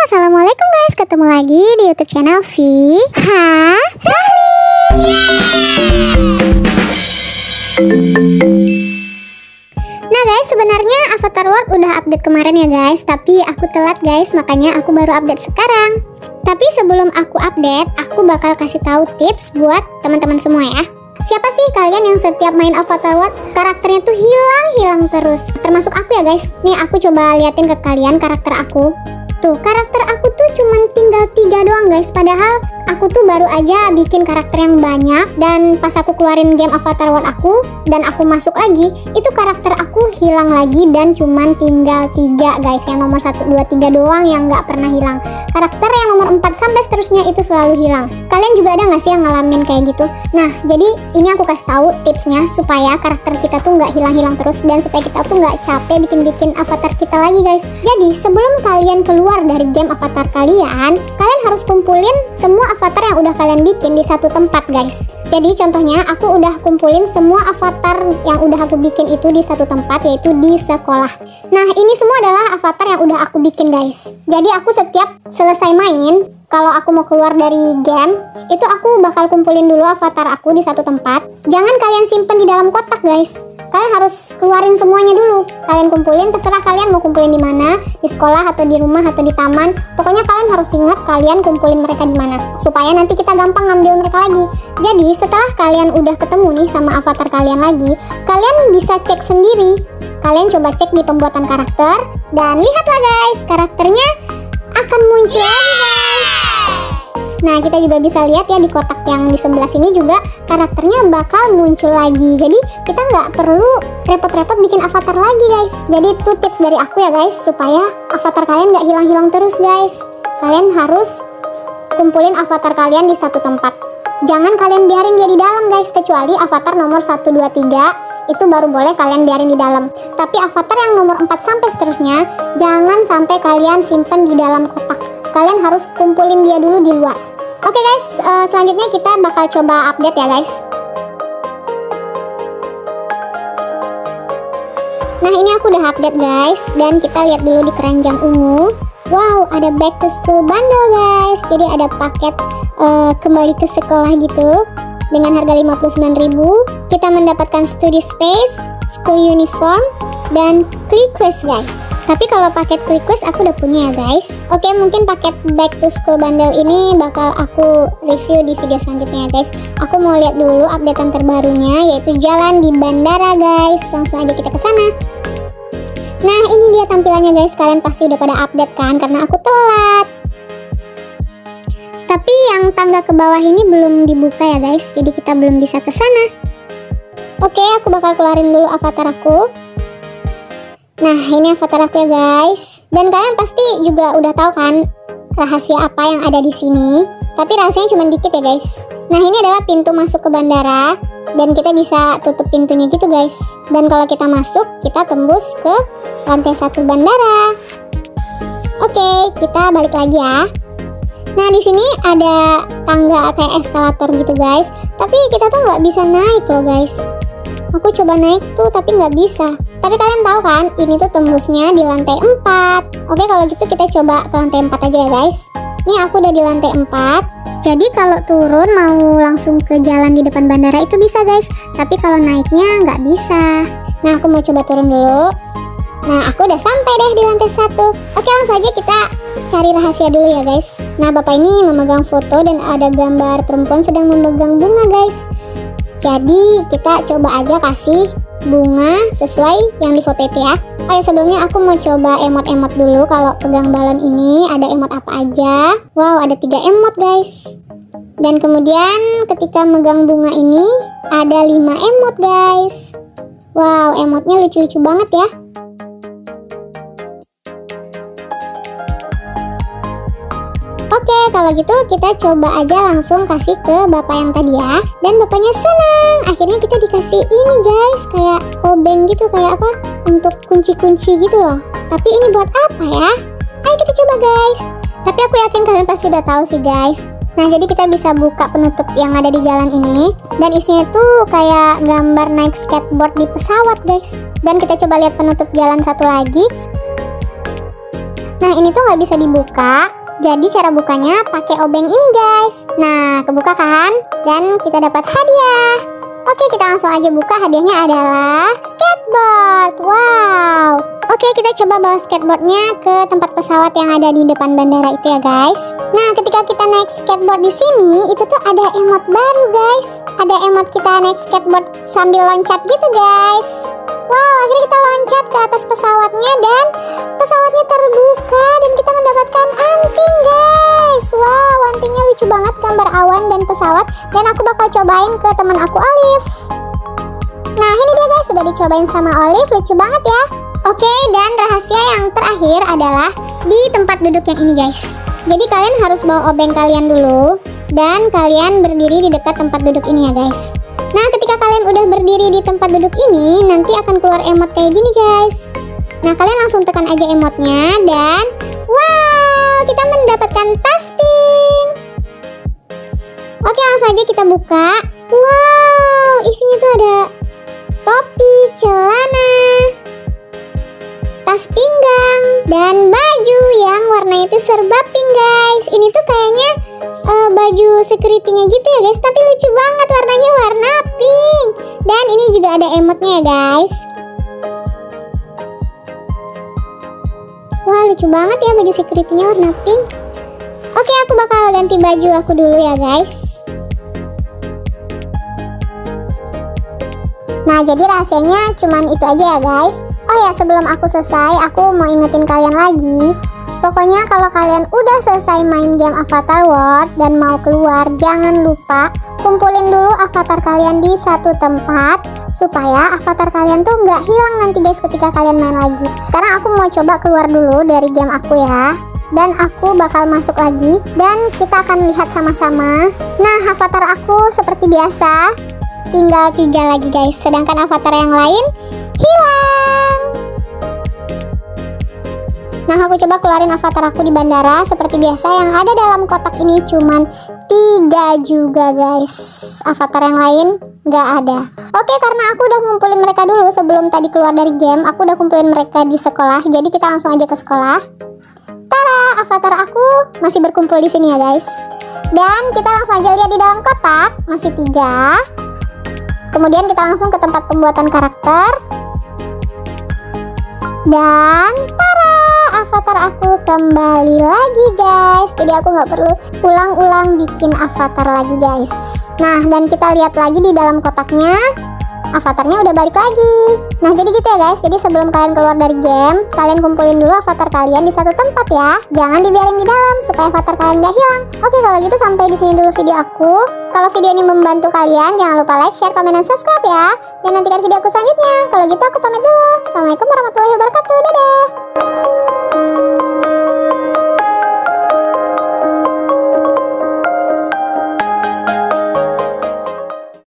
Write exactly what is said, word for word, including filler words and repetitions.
assalamualaikum guys, ketemu lagi di YouTube channel V Ha Rahli. Nah guys, sebenarnya Avatar World udah update kemarin ya guys, tapi aku telat guys, makanya aku baru update sekarang. Tapi sebelum aku update, aku bakal kasih tahu tips buat teman-teman semua ya. Siapa sih kalian yang setiap main Avatar World karakternya tuh hilang-hilang terus? Termasuk aku ya guys. Nih aku coba liatin ke kalian karakter aku. Tuh, karakter aku tuh cuman tinggal tiga doang guys. Padahal aku tuh baru aja bikin karakter yang banyak. Dan pas aku keluarin game Avatar World aku dan aku masuk lagi, itu karakter aku hilang lagi dan cuman tinggal tiga guys. Yang nomor satu, dua, tiga doang yang nggak pernah hilang. Karakter yang nomor empat sampai seterusnya itu selalu hilang. Kalian juga ada nggak sih yang ngalamin kayak gitu? Nah, jadi ini aku kasih tahu tipsnya supaya karakter kita tuh nggak hilang-hilang terus dan supaya kita tuh nggak capek bikin-bikin avatar kita lagi guys. Jadi sebelum kalian keluar dari game avatar kalian, kalian harus kumpulin semua avatar yang udah kalian bikin di satu tempat guys. Jadi contohnya aku udah kumpulin semua avatar yang udah aku bikin itu di satu tempat, yaitu di sekolah. Nah ini semua adalah avatar yang udah aku bikin guys. Jadi aku setiap selesai main, kalau aku mau keluar dari game, itu aku bakal kumpulin dulu avatar aku di satu tempat. Jangan kalian simpen di dalam kotak guys. Kalian harus keluarin semuanya dulu. Kalian kumpulin, terserah kalian mau kumpulin di mana, di sekolah atau di rumah atau di taman. Pokoknya kalian harus ingat kalian kumpulin mereka di mana, supaya nanti kita gampang ngambil mereka lagi. Jadi setelah kalian udah ketemu nih sama avatar kalian lagi, kalian bisa cek sendiri. Kalian coba cek di pembuatan karakter dan lihatlah guys, karakternya akan muncul lagi guys. Nah kita juga bisa lihat ya di kotak yang di sebelah sini juga karakternya bakal muncul lagi. Jadi kita nggak perlu repot-repot bikin avatar lagi guys. Jadi itu tips dari aku ya guys, supaya avatar kalian nggak hilang-hilang terus guys. Kalian harus kumpulin avatar kalian di satu tempat. Jangan kalian biarin dia di dalam guys, kecuali avatar nomor satu, dua, tiga itu baru boleh kalian biarin di dalam. Tapi avatar yang nomor empat sampai seterusnya jangan sampai kalian simpen di dalam kotak. Kalian harus kumpulin dia dulu di luar. Oke guys, uh, selanjutnya kita bakal coba update ya guys. Nah ini aku udah update guys, dan kita lihat dulu di keranjang ungu. Wow, ada back to school bundle guys. Jadi ada paket uh, kembali ke sekolah gitu dengan harga lima puluh sembilan ribu. Kita mendapatkan study space, school uniform, dan quick quiz guys. Tapi kalau paket quick quiz aku udah punya ya guys. Oke, mungkin paket back to school bundle ini bakal aku review di video selanjutnya ya guys. Aku mau lihat dulu updatean terbarunya, yaitu jalan di bandara guys. Langsung aja kita ke sana. Nah ini dia tampilannya guys. Kalian pasti udah pada update kan, karena aku telat. Tapi yang tangga ke bawah ini belum dibuka ya guys, jadi kita belum bisa ke sana. Oke, aku bakal keluarin dulu avatar aku. Nah ini avatar aku ya guys. Dan kalian pasti juga udah tahu kan rahasia apa yang ada di sini. Tapi rahasianya cuma dikit ya guys. Nah ini adalah pintu masuk ke bandara, dan kita bisa tutup pintunya gitu guys. Dan kalau kita masuk, kita tembus ke lantai satu bandara. Oke, kita balik lagi ya. Nah di sini ada tangga kayak eskalator gitu guys. Tapi kita tuh nggak bisa naik loh guys. Aku coba naik tuh tapi nggak bisa. Tapi kalian tahu kan, ini tuh tembusnya di lantai empat. Oke, kalau gitu kita coba ke lantai empat aja ya guys. Nih aku udah di lantai empat. Jadi kalau turun mau langsung ke jalan di depan bandara itu bisa guys. Tapi kalau naiknya nggak bisa. Nah aku mau coba turun dulu. Nah aku udah sampai deh di lantai satu. Oke, langsung aja kita cari rahasia dulu ya guys. Nah bapak ini memegang foto dan ada gambar perempuan sedang memegang bunga guys. Jadi kita coba aja kasih bunga sesuai yang di foto itu ya. Oh ya, sebelumnya aku mau coba emot-emot dulu. Kalau pegang balon ini ada emot apa aja. Wow, ada tiga emot guys. Dan kemudian ketika megang bunga ini ada lima emot guys. Wow, emotnya lucu-lucu banget ya. Oke, kalau gitu kita coba aja langsung kasih ke bapak yang tadi ya. Dan bapaknya senang. Akhirnya kita dikasih ini guys, kayak obeng gitu, kayak apa? Untuk kunci-kunci gitu loh. Tapi ini buat apa ya? Ayo kita coba guys. Tapi aku yakin kalian pasti udah tahu sih guys. Nah jadi kita bisa buka penutup yang ada di jalan ini. Dan isinya tuh kayak gambar naik skateboard di pesawat guys. Dan kita coba lihat penutup jalan satu lagi. Nah ini tuh nggak bisa dibuka, Jadi cara bukanya pakai obeng ini guys. Nah, kebuka kan? Dan kita dapat hadiah. Oke, kita langsung aja buka. Hadiahnya adalah skateboard. Wow. Oke, kita coba bawa skateboardnya ke tempat pesawat yang ada di depan bandara itu ya guys. Nah, ketika kita naik skateboard di sini, itu tuh ada emot baru guys. Ada emot kita naik skateboard sambil loncat gitu guys. Wow, akhirnya kita loncat ke atas pesawatnya dan pesawatnya terbuka dan kita mendapatkan anting guys. Wow, antingnya lucu banget, gambar awan dan pesawat. Dan aku bakal cobain ke teman aku Olive. Nah, ini dia guys, sudah dicobain sama Olive, lucu banget ya. Oke, dan rahasia yang terakhir adalah di tempat duduk yang ini guys. Jadi kalian harus bawa obeng kalian dulu dan kalian berdiri di dekat tempat duduk ini ya guys. Nah, ketika kalian udah berdiri di tempat duduk ini, nanti akan keluar emot kayak gini guys. Nah, kalian langsung tekan aja emotnya dan wow, kita mendapatkan tas pink. Oke, langsung aja kita buka. Wow, isinya tuh ada topi, celana, tas pinggang, dan baju yang warna itu serba pink guys. Ini tuh kayaknya uh, baju security-nya gitu ya guys, tapi lucu banget, warnanya warna pink. Dan ini juga ada emotnya ya guys. Wah, lucu banget ya baju security-nya warna pink. Oke, aku bakal ganti baju aku dulu ya guys. Nah, jadi rahasianya cuman itu aja ya guys. Oh ya, sebelum aku selesai, aku mau ingetin kalian lagi. Pokoknya kalau kalian udah selesai main game Avatar World dan mau keluar, jangan lupa kumpulin dulu avatar kalian di satu tempat supaya avatar kalian tuh nggak hilang nanti guys ketika kalian main lagi. Sekarang aku mau coba keluar dulu dari game aku ya. Dan aku bakal masuk lagi dan kita akan lihat sama-sama. Nah, avatar aku seperti biasa tinggal tiga lagi guys, sedangkan avatar yang lain hilang. Nah, aku coba keluarin avatar aku di bandara seperti biasa. Yang ada dalam kotak ini cuman tiga juga guys, avatar yang lain nggak ada. Oke, karena aku udah ngumpulin mereka dulu sebelum tadi keluar dari game, aku udah kumpulin mereka di sekolah. Jadi kita langsung aja ke sekolah. Tara, avatar aku masih berkumpul di sini ya guys. Dan kita langsung aja lihat di dalam kotak, masih tiga. Kemudian kita langsung ke tempat pembuatan karakter. Dan tara, avatar aku kembali lagi guys. Jadi aku nggak perlu ulang-ulang bikin avatar lagi guys. Nah, dan kita lihat lagi di dalam kotaknya, avatarnya udah balik lagi. Nah, jadi gitu ya guys. Jadi sebelum kalian keluar dari game, kalian kumpulin dulu avatar kalian di satu tempat ya. Jangan dibiarin di dalam supaya avatar kalian nggak hilang. Oke, kalau gitu sampai di sini dulu video aku. Kalau video ini membantu kalian, jangan lupa like, share, komen, dan subscribe ya. Dan nantikan video aku selanjutnya. Kalau gitu aku pamit dulu.